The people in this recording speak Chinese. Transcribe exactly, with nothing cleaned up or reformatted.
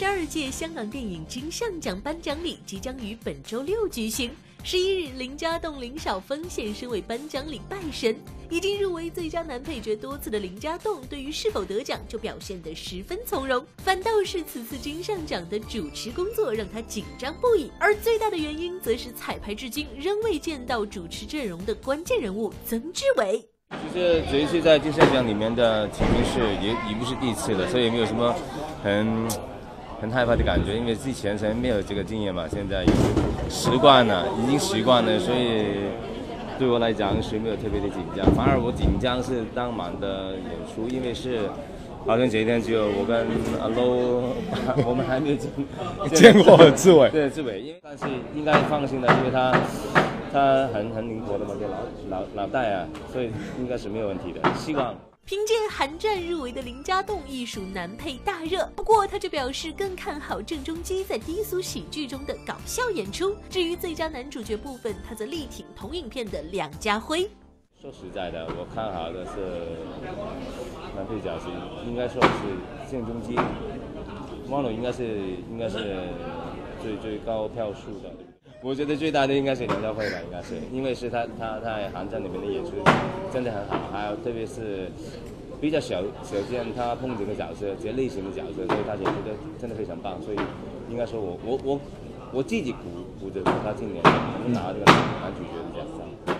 十二届香港电影金像奖颁奖礼即将于本周六举行。十一日，林家栋、林晓峰现身为颁奖礼拜神。已经入围最佳男配角多次的林家栋，对于是否得奖就表现得十分从容，反倒是此次金像奖的主持工作让他紧张不已。而最大的原因，则是彩排至今仍未见到主持阵容的关键人物曾志伟。 其实这一次在金像奖里面的提名是也也不是第一次了，所以没有什么很很害怕的感觉，因为之前曾没有这个经验嘛，现在习惯了，已经习惯了，所以对我来讲是没有特别的紧张，反而我紧张是当晚的演出，因为是好像这一天只有我跟阿 Low， 我们还没有见见过志伟， 对志伟，因为但是应该放心的，因为他。他很很灵活的嘛，这脑脑脑袋啊，所以应该是没有问题的。希望凭借《寒战》入围的林家栋亦属男配大热，不过他却表示更看好郑中基在低俗喜剧中的搞笑演出。至于最佳男主角部分，他则力挺同影片的梁家辉。 说实在的，我看好的是男配角是应该说是郑中基，汪总应该是应该是最最高票数的。我觉得最大的应该是梁家辉吧，应该是，因为是他他他在《寒战》里面的演出真的很好，还有特别是比较小小见他碰这个角色，这类型的角色，所以他演出的真的非常棒，所以应该说我我我我自己鼓鼓着他今年能拿这个男主角的奖项。